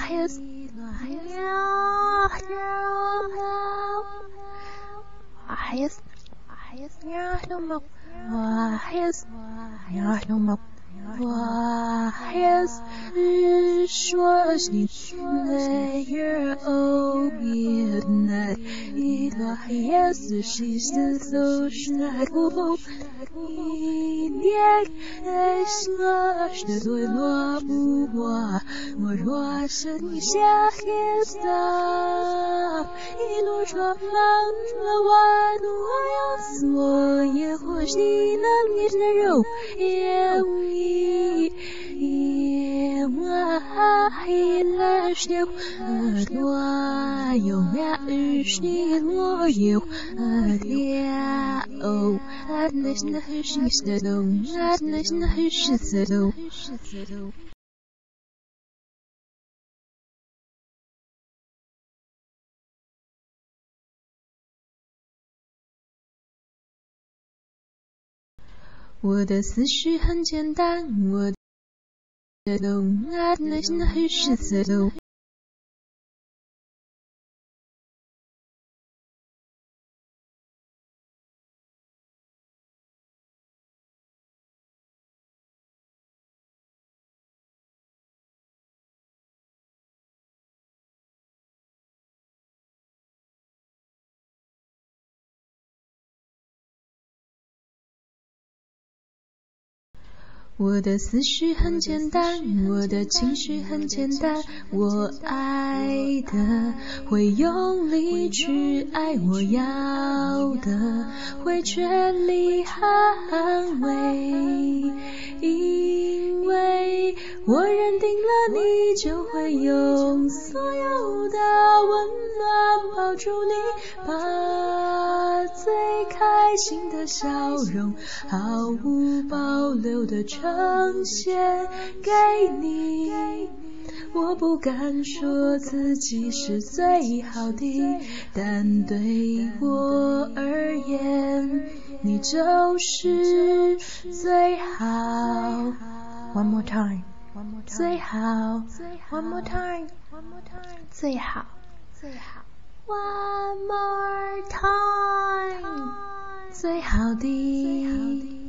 说你那样哦也难，一落也是西斯走是那个一年爱说是对落不过，我若是你下一次，一路说忙了完我要死我也或许能你的肉也无意。我来修我有面是我有dia oh那是那是是的那是那是是的我的思绪很简单，我的懂那是那是是的我的思绪很简单，我的情绪很简单，我爱的会用力去爱，我要的会全力捍卫，因为我认定了你就会用所有的温暖抱住你，把最开心的笑容毫无保留的呈现给你。我不敢说自己是最好的，但对我而言你就是最好。 One more time最好 One more time 最好 One more time 最好的